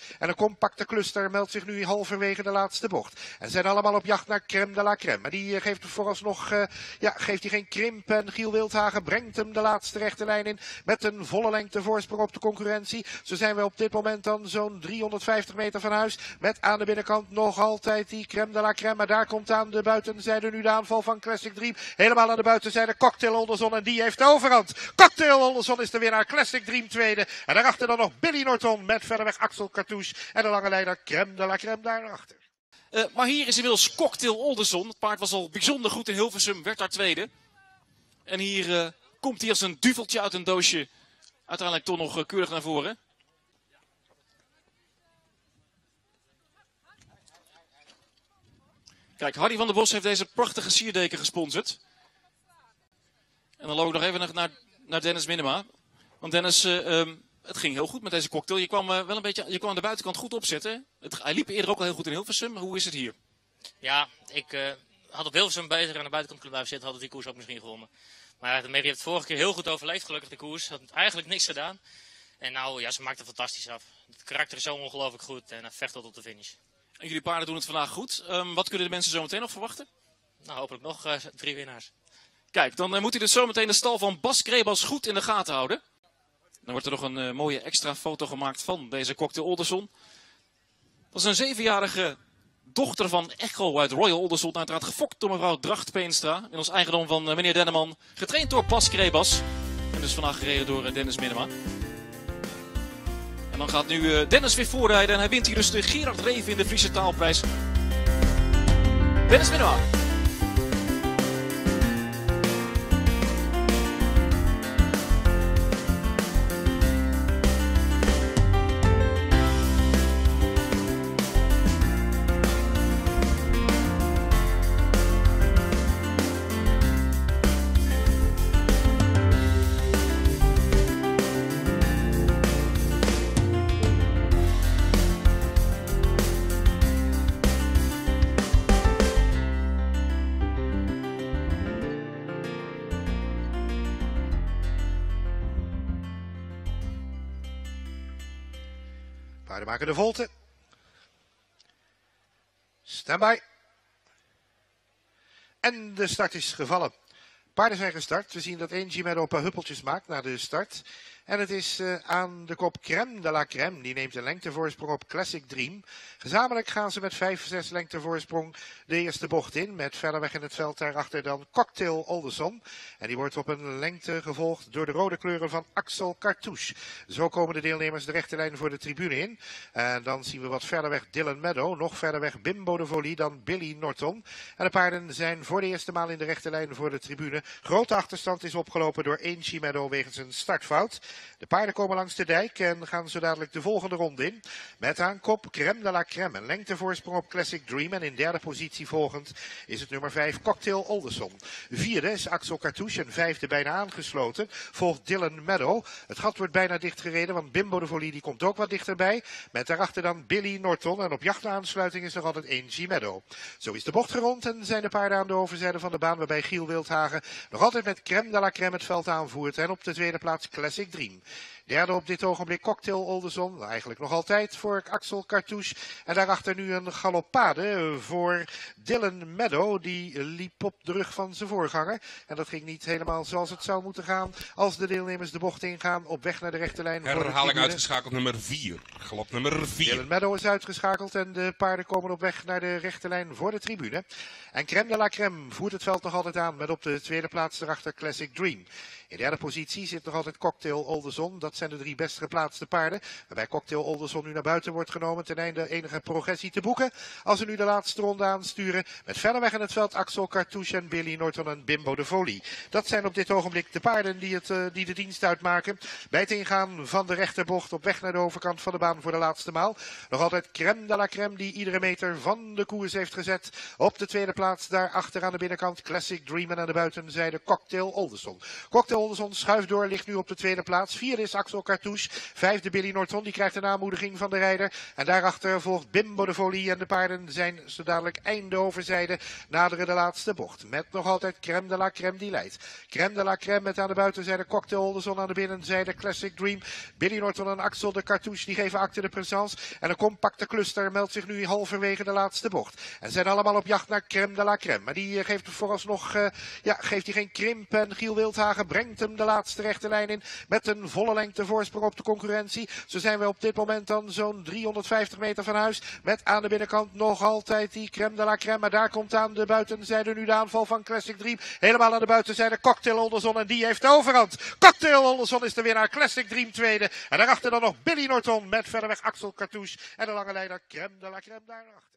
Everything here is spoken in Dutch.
En een compacte cluster meldt zich nu halverwege de laatste bocht. En zijn allemaal op jacht naar Crème de la Crème. Maar die geeft vooralsnog geeft hij geen krimp. En Giel Wildhagen brengt hem de laatste rechte lijn in. Met een volle lengte voorsprong op de concurrentie. Zo zijn we op dit moment dan zo'n 350 meter van huis. Met aan de binnenkant nog altijd die Crème de la Crème. Maar daar komt aan de buitenzijde nu de aanval van Classic Dream. Helemaal aan de buitenzijde Cocktail Olderson. En die heeft de overhand. Cocktail Olderson is de winnaar. Classic Dream tweede. En daarachter dan nog Billy Norton met verderweg Axel Cartouche. En de lange leider Crème de la Crème daarachter. Maar hier is inmiddels Cocktail Olderson. Het paard was al bijzonder goed in Hilversum. Werd daar tweede. En hier komt hij als een duveltje uit een doosje. Uiteindelijk toch nog keurig naar voren. Kijk, Hardy van der Bos heeft deze prachtige sierdeken gesponsord. En dan loop ik nog even naar Dennis Minema. Want Dennis, het ging heel goed met deze cocktail. Je kwam wel een beetje, je kwam aan de buitenkant goed opzetten. Hij liep eerder ook al heel goed in Hilversum. Hoe is het hier? Ja, ik had op Hilversum beter aan de buitenkant kunnen blijven zitten. Had die koers ook misschien gewonnen. Maar de Mary heeft het vorige keer heel goed overleefd, gelukkig de koers. Had eigenlijk niks gedaan. En nou, ja, ze maakt het fantastisch af. Het karakter is zo ongelooflijk goed en vecht tot op de finish. En jullie paarden doen het vandaag goed. Wat kunnen de mensen zo meteen nog verwachten? Nou, hopelijk nog 3 winnaars. Kijk, dan moet hij dus zometeen de stal van Bas Krebas goed in de gaten houden. Dan wordt er nog een mooie extra foto gemaakt van deze Cocktail Olderson. Dat is een 7-jarige dochter van Echo uit Royal Olderson. Uiteraard gefokt door mevrouw Dracht Peenstra. In ons eigendom van meneer Denneman. Getraind door Bas Krebas. En dus vandaag gereden door Dennis Minema. En dan gaat nu Dennis weer voorrijden. En hij wint hier dus de Gerard Reven in de Friese Taalprijs. Dennis Minema. Paarden maken de volte. Standby. En de start is gevallen. Paarden zijn gestart. We zien dat Angie met een paar huppeltjes maakt na de start. En het is aan de kop Crème de la Crème. Die neemt een lengtevoorsprong op Classic Dream. Gezamenlijk gaan ze met 5-6 lengtevoorsprong de eerste bocht in. Met verder weg in het veld daarachter dan Cocktail Olderson. En die wordt op een lengte gevolgd door de rode kleuren van Axel Cartouche. Zo komen de deelnemers de rechte lijn voor de tribune in. En dan zien we wat verder weg Dylan Meadow. Nog verder weg Bimbo de Volley, dan Billy Norton. En de paarden zijn voor de eerste maal in de rechte lijn voor de tribune. Grote achterstand is opgelopen door Angie Meadow wegens een startfout. De paarden komen langs de dijk en gaan zo dadelijk de volgende ronde in. Met aan kop Crème de la Crème. Een lengtevoorsprong op Classic Dream. En in derde positie volgend is het nummer 5 Cocktail Olderson. Vierde is Axel Cartouche. En vijfde bijna aangesloten. Volgt Dylan Meadow. Het gat wordt bijna dichtgereden, want Bimbo de Volley die komt ook wat dichterbij. Met daarachter dan Billy Norton. En op jacht naar aansluiting is nog altijd Angie Meadow. Zo is de bocht gerond en zijn de paarden aan de overzijde van de baan. Waarbij Giel Wildhagen nog altijd met Crème de la Crème het veld aanvoert. En op de tweede plaats Classic Dream. Derde op dit ogenblik Cocktail Olderson. Eigenlijk nog altijd voor Axel Cartouche. En daarachter nu een galoppade voor Dylan Meadow. Die liep op de rug van zijn voorganger. En dat ging niet helemaal zoals het zou moeten gaan. Als de deelnemers de bocht ingaan op weg naar de rechte lijn. Herhaling uitgeschakeld nummer 4. Galop nummer 4. Dylan Meadow is uitgeschakeld en de paarden komen op weg naar de rechte lijn voor de tribune. En Crème de la Crème voert het veld nog altijd aan met op de tweede plaats erachter Classic Dream. In derde positie zit nog altijd Cocktail Olderson. Dat zijn de 3 best geplaatste paarden. Waarbij Cocktail Olderson nu naar buiten wordt genomen ten einde enige progressie te boeken. Als ze nu de laatste ronde aansturen. Met verder weg in het veld Axel Cartouche en Billy Norton en Bimbo de Volley. Dat zijn op dit ogenblik de paarden die de dienst uitmaken. Bij het ingaan van de rechterbocht op weg naar de overkant van de baan voor de laatste maal. Nog altijd Crème de la Crème die iedere meter van de koers heeft gezet. Op de tweede plaats daarachter aan de binnenkant Classic Dream en aan de buitenzijde Cocktail Olderson. Cocktail Olderson schuift door, ligt nu op de tweede plaats. Vierde is Axel Axel Cartouche. Vijfde Billy Norton, die krijgt een aanmoediging van de rijder. En daarachter volgt Bimbo de Folie en de paarden zijn zo dadelijk einde overzijde. Naderen de laatste bocht. Met nog altijd Crème de la Crème die leidt. Crème de la Crème met aan de buitenzijde Cocktail Olderson, aan de binnenzijde Classic Dream. Billy Norton en Axel de Cartouche die geven acte de présence. En een compacte cluster meldt zich nu halverwege de laatste bocht. En zijn allemaal op jacht naar Crème de la Crème. Maar die geeft vooralsnog geeft hij geen krimp. En Giel Wildhagen brengt hem de laatste rechte lijn in. Met een volle lengte voorsprong op de concurrentie. Zo zijn we op dit moment dan zo'n 350 meter van huis. Met aan de binnenkant nog altijd die Crème de la Crème. Maar daar komt aan de buitenzijde nu de aanval van Classic Dream. Helemaal aan de buitenzijde Cocktail Olderson. En die heeft de overhand. Cocktail Olderson is de winnaar. Classic Dream tweede. En daarachter dan nog Billy Norton met verderweg Axel Cartouche. En de lange leider Crème de la Crème daarachter.